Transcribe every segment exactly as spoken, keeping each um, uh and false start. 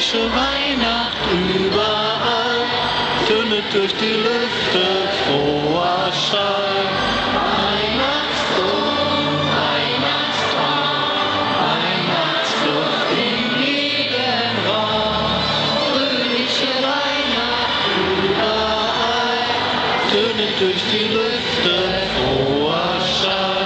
Fröhliche Weihnacht überall, tönet durch die Lüfte froher Schall. Weihnachtsdom, Weihnachtstraum, Weihnachtsluft in jedem Raum. Fröhliche Weihnacht überall, tönet durch die Lüfte froher Schall.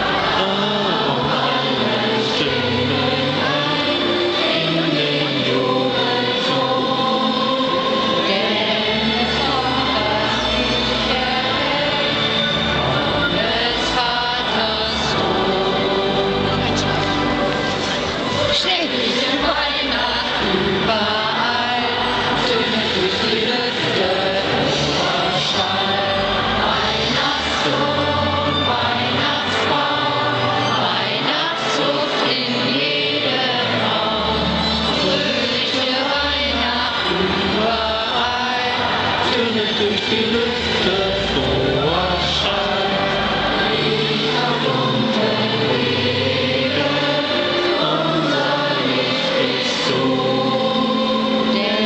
Durch die Lüfte froher Schall, unter Regen, unser Licht ist so, der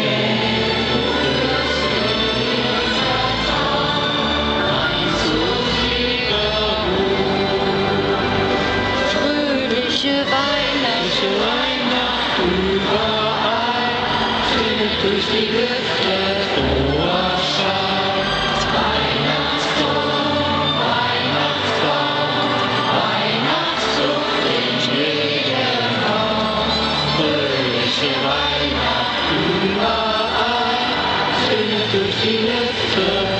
ein zufriedene Ruhe. Fröhliche Weihnacht, Weihnacht überall, tönet durch die Lüfte froher Schall. Weihnacht überall, tönet durch die Lüfte